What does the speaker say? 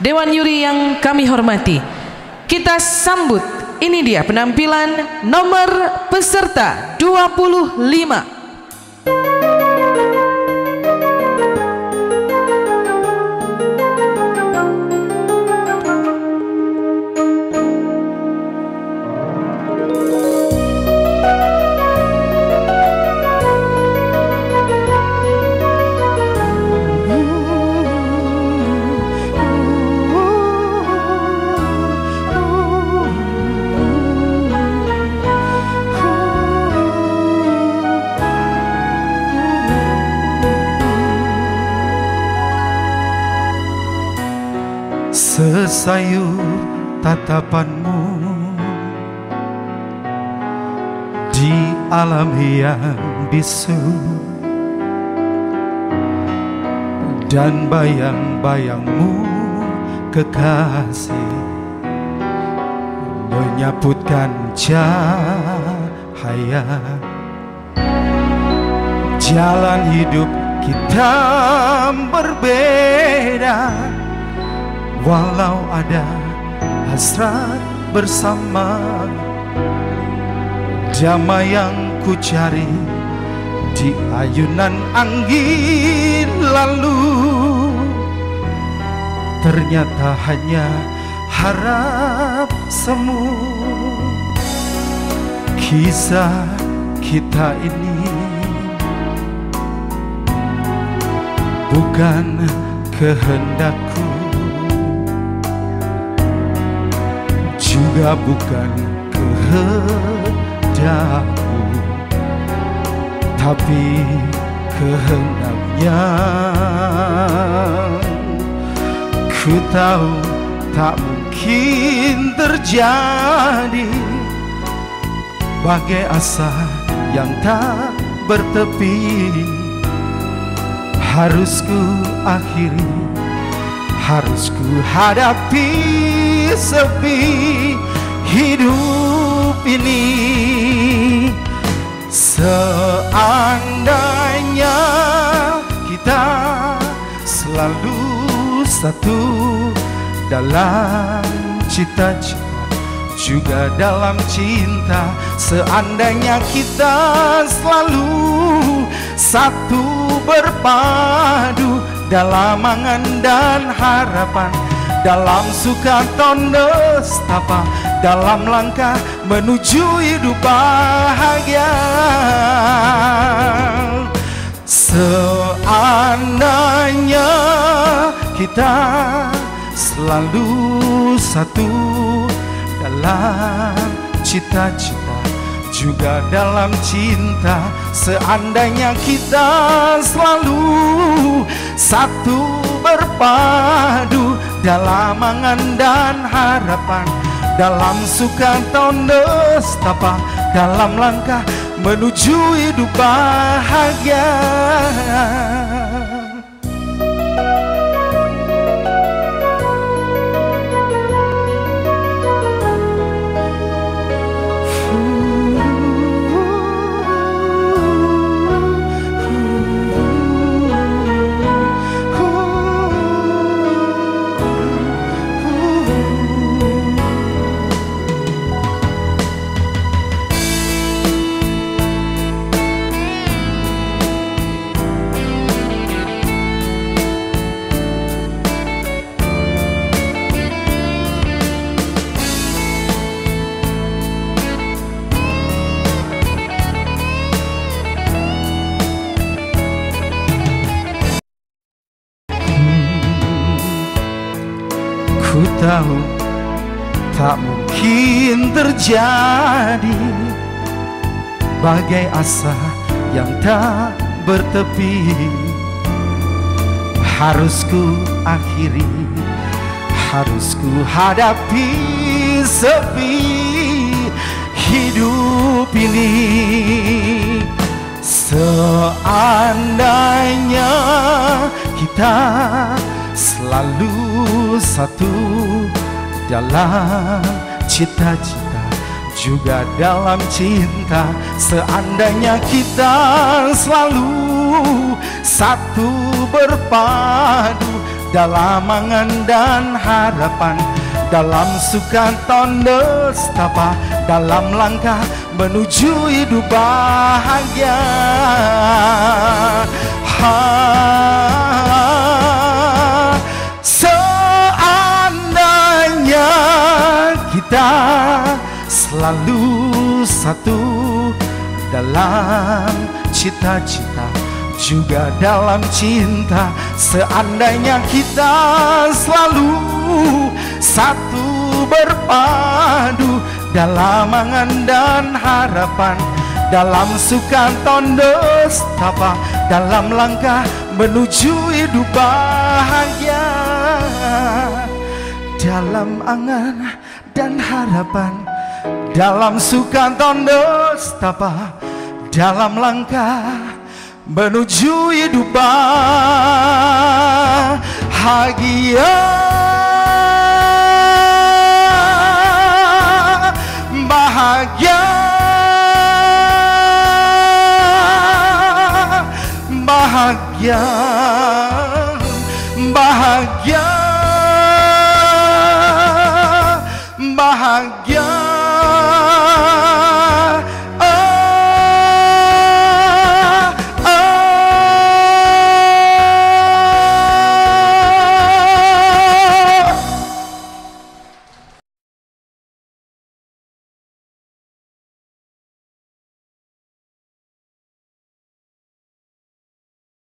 Dewan Juri yang kami hormati, kita sambut, ini dia penampilan nomor peserta 25. Sesayur tatapanmu di alam yang bisu, dan bayang-bayangmu kekasih menyaputkan cahaya. Jalan hidup kita berbeda, walau ada hasrat bersama. Damai yang ku cari di ayunan angin lalu, ternyata hanya harap semu. Kisah kita ini bukan kehendakku, juga bukan kehendakku, tapi kehendaknya. Ku tahu tak mungkin terjadi, bagai asa yang tak bertepi. Harus ku akhiri, harus ku hadapi sepi hidup ini. Seandainya kita selalu satu dalam cita-cita, juga dalam cinta. Seandainya kita selalu satu berpadu dalam angan dan harapan, dalam suka atau nestapa, dalam langkah menuju hidup bahagia. Seandainya kita selalu satu dalam cita-cita, juga dalam cinta. Seandainya kita selalu satu berpadu dalam angan dan harapan, dalam suka atau nestapa, dalam langkah menuju hidup bahagia. Ku tahu tak mungkin terjadi, bagai asa yang tak bertepi. Harus ku akhiri, harus ku hadapi sepi hidup ini. Seandainya kita selalu satu dalam cita-cita, juga dalam cinta. Seandainya kita selalu satu berpadu dalam angan dan harapan, dalam suka tanda nestapa, dalam langkah menuju hidup bahagia. Seandainya kita selalu satu dalam cita-cita, juga dalam cinta. Seandainya kita selalu satu berpadu dalam angan dan harapan, dalam suka tanda nestapa, dalam langkah menuju hidup bahagia. Dalam angan dan harapan, dalam suka tanda nestapa, dalam langkah menuju hidup bahagia.